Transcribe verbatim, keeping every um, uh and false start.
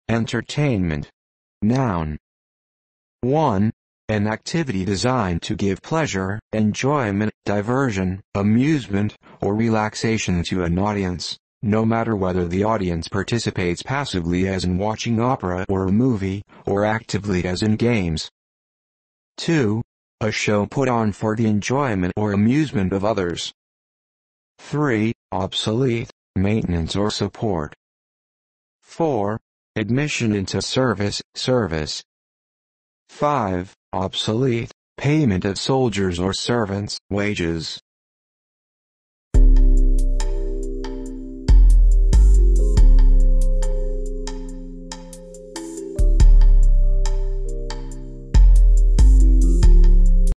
Entertainment. Noun. one. An activity designed to give pleasure, enjoyment, diversion, amusement, or relaxation to an audience, no matter whether the audience participates passively as in watching opera or a movie, or actively as in games. two. A show put on for the enjoyment or amusement of others. three. Obsolete, maintenance or support. four. Admission into service, service. five. Obsolete, payment of soldiers or servants, wages.